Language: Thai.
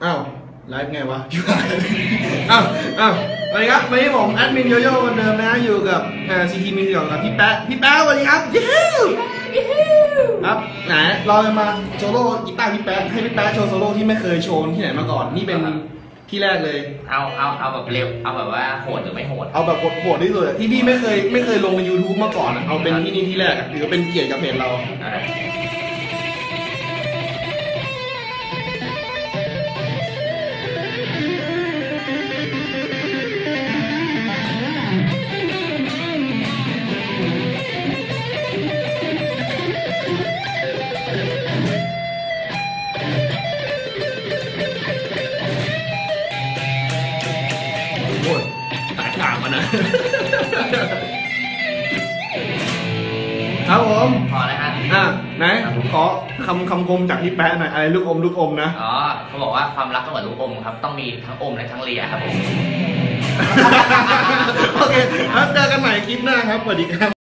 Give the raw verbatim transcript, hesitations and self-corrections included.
อ้าวไลฟ์ไงวะอ้าวอ้าวสวัสดีครับวันนี้ผมแอดมินโยโย่คนเดิมนะอยู่กับเอ่อซีทีมีเกี่ยวกับพี่แป๊ะพี่แป๊ะสวัสดีครับยูครับไหนเราจะมาโซโล่กีตาร์พี่แป๊ะให้พี่แป๊ะโชว์โซโล่ที่ไม่เคยโชว์ที่ไหนมาก่อนนี่เป็นที่แรกเลยเอาเอาเอาแบบเร็วเอาแบบว่าโหดหรือไม่โหดเอาแบบโหดที่สุดที่พี่ไม่เคยไม่เคยลงใน ยูทูบ มาก่อนเอาเป็นที่นี่ที่แรกถือเป็นเกียรติกับเพจเราครับผมพอแล้วฮะอ่ะไหนขอคำคำคมจากพี่แป๊ะหน่อยอะไรลูกอมลูกอมนะอ๋อเขาบอกว่าความรักก็เหมือนลูกอมครับต้องมีทั้งอมและทั้งเลียครับผมโอเคแล้วเจอกันใหม่คลิปหน้าครับสวัสดีครับ